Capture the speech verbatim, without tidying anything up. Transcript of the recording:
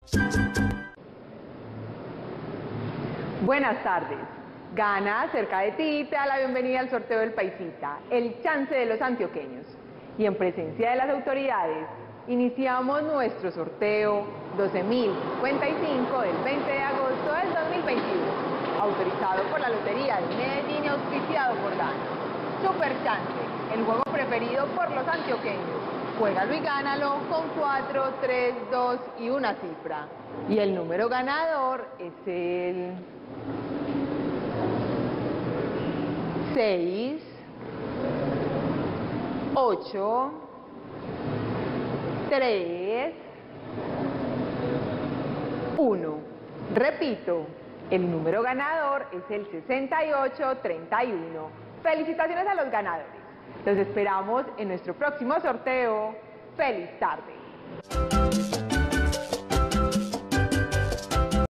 Buenas tardes. Gana cerca de ti te da la bienvenida al sorteo del Paisita, el chance de los antioqueños. Y en presencia de las autoridades, iniciamos nuestro sorteo doce mil cincuenta y cinco del veinte de agosto del dos mil veintiuno, autorizado por la Lotería de Medellín y auspiciado por Gana. Super Chance, el juego preferido por los antioqueños. Juégalo y gánalo con cuatro, tres, dos y una cifra. Y el número ganador es el seis, ocho, tres, uno. Repito, el número ganador es el sesenta y ocho treinta y uno. Felicitaciones a los ganadores. Los esperamos en nuestro próximo sorteo. ¡Feliz tarde!